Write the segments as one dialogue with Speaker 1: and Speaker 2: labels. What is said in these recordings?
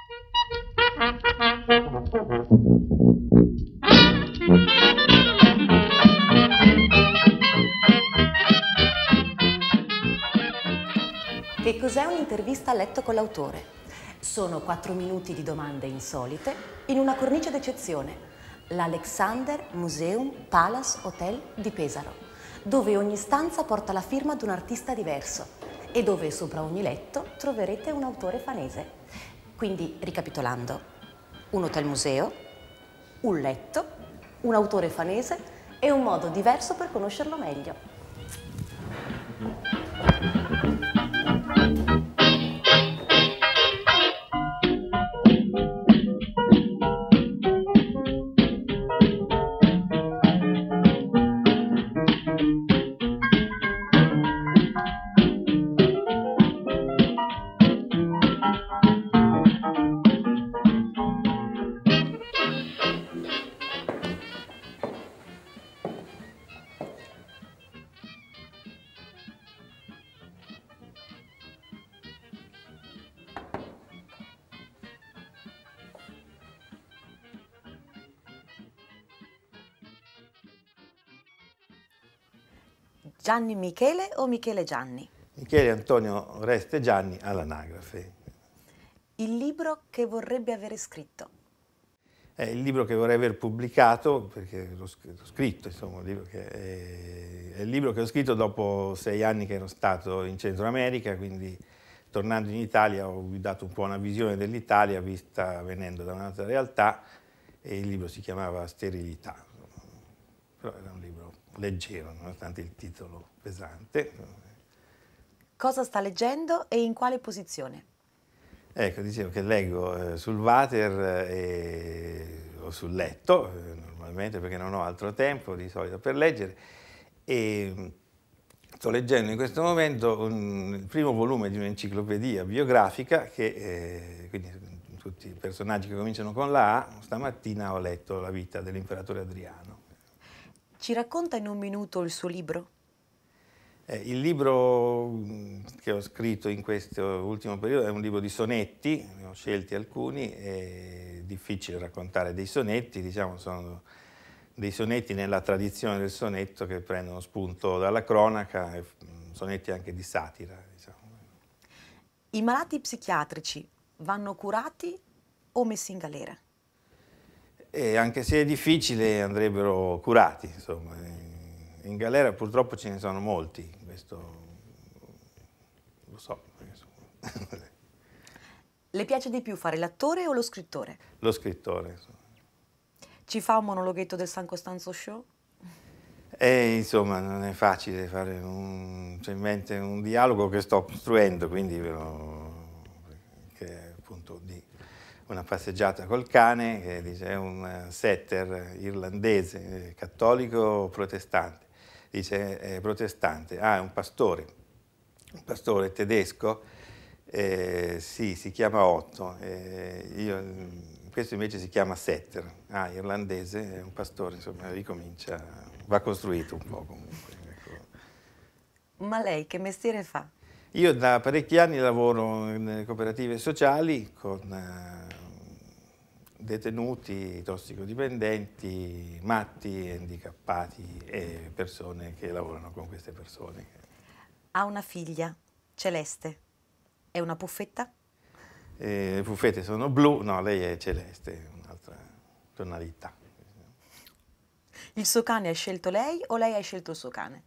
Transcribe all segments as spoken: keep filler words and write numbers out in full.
Speaker 1: Che cos'è un'intervista a letto con l'autore? Sono quattro minuti di domande insolite in una cornice d'eccezione, l'Alexander Museum Palace Hotel di Pesaro, dove ogni stanza porta la firma di un artista diverso e dove sopra ogni letto troverete un autore fanese. Quindi, ricapitolando, un hotel museo, un letto, un autore fanese e un modo diverso per conoscerlo meglio. Gianni Michele o Michele Gianni?
Speaker 2: Michele Antonio Oreste Gianni all'anagrafe.
Speaker 1: Il libro che vorrebbe avere scritto?
Speaker 2: È il libro che vorrei aver pubblicato, perché l'ho scritto, insomma, un libro che è, è il libro che ho scritto dopo sei anni che ero stato in Centro America, quindi tornando in Italia ho dato un po' una visione dell'Italia vista venendo da un'altra realtà, e il libro si chiamava Sterilità. Però era un libro leggero, nonostante il titolo pesante.
Speaker 1: Cosa sta leggendo e in quale posizione?
Speaker 2: Ecco, dicevo che leggo eh, sul water eh, o sul letto, eh, normalmente perché non ho altro tempo di solito per leggere, e sto leggendo in questo momento un, il primo volume di un'enciclopedia biografica che, eh, quindi tutti i personaggi che cominciano con la A. Stamattina ho letto la vita dell'imperatore Adriano.
Speaker 1: Ci racconta in un minuto il suo libro?
Speaker 2: Eh, il libro che ho scritto in questo ultimo periodo è un libro di sonetti, ne ho scelti alcuni, è difficile raccontare dei sonetti, diciamo sono dei sonetti nella tradizione del sonetto che prendono spunto dalla cronaca, e sonetti anche di satira. Diciamo.
Speaker 1: I malati psichiatrici vanno curati o messi in galera?
Speaker 2: E anche se è difficile andrebbero curati, insomma. In galera purtroppo ce ne sono molti, questo lo so.
Speaker 1: Le piace di più fare l'attore o lo scrittore?
Speaker 2: Lo scrittore, insomma.
Speaker 1: Ci fa un monologhetto del San Costanzo Show?
Speaker 2: E insomma non è facile fare un, cioè, in mente un dialogo che sto costruendo, quindi però, che è appunto di una passeggiata col cane, che dice è un setter irlandese, cattolico protestante. Dice è protestante, ah è un pastore, un pastore tedesco, eh, sì, si chiama Otto, eh, io, questo invece si chiama setter, ah irlandese, è un pastore, insomma ricomincia, va costruito un po' comunque. Ecco.
Speaker 1: Ma lei che mestiere fa?
Speaker 2: Io da parecchi anni lavoro nelle cooperative sociali con eh, detenuti, tossicodipendenti, matti, handicappati e persone che lavorano con queste persone.
Speaker 1: Ha una figlia, Celeste. È una puffetta?
Speaker 2: E le puffette sono blu, no, lei è celeste, un'altra tonalità.
Speaker 1: Il suo cane ha scelto lei o lei ha scelto il suo cane?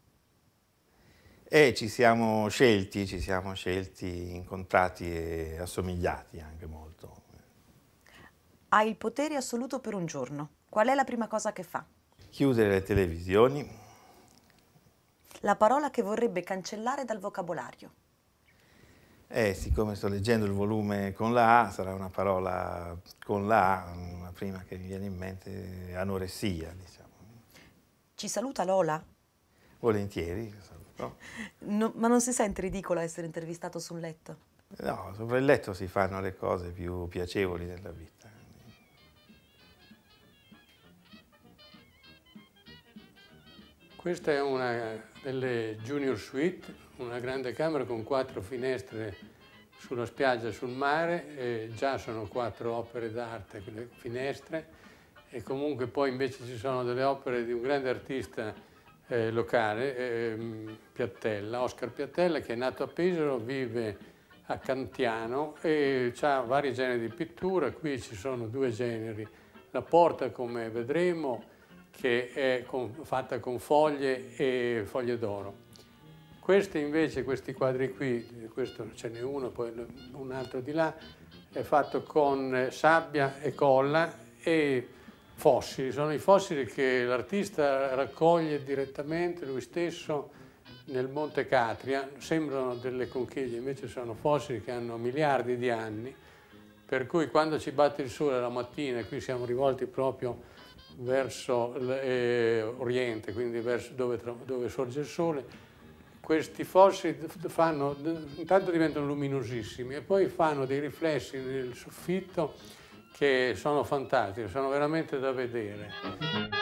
Speaker 2: E ci siamo scelti, ci siamo scelti, incontrati e assomigliati anche molto.
Speaker 1: Ha il potere assoluto per un giorno. Qual è la prima cosa che fa?
Speaker 2: Chiudere le televisioni.
Speaker 1: La parola che vorrebbe cancellare dal vocabolario.
Speaker 2: Eh, siccome sto leggendo il volume con la A, sarà una parola con la A, la prima che mi viene in mente è anoressia, diciamo.
Speaker 1: Ci saluta Lola?
Speaker 2: Volentieri, saluto.
Speaker 1: No, ma non si sente ridicolo essere intervistato sul letto?
Speaker 2: No, sopra il letto si fanno le cose più piacevoli della vita.
Speaker 3: Questa è una delle Junior Suite, una grande camera con quattro finestre sulla spiaggia, sul mare, e già sono quattro opere d'arte, quelle finestre, e comunque poi invece ci sono delle opere di un grande artista eh, locale, eh, Piattella, Oscar Piattella, che è nato a Pesaro, vive a Cantiano e ha vari generi di pittura. Qui ci sono due generi, la porta, come vedremo, che è con, fatta con foglie e foglie d'oro. Questi invece, questi quadri qui, questo ce n'è uno, poi un altro di là, è fatto con sabbia e colla e fossili. Sono i fossili che l'artista raccoglie direttamente lui stesso nel Monte Catria. Sembrano delle conchiglie, invece sono fossili che hanno miliardi di anni, per cui quando ci batte il sole la mattina, e qui siamo rivolti proprio verso l'Oriente, quindi verso dove, dove sorge il sole, questi fossili fanno, intanto diventano luminosissimi e poi fanno dei riflessi nel soffitto che sono fantastici, sono veramente da vedere.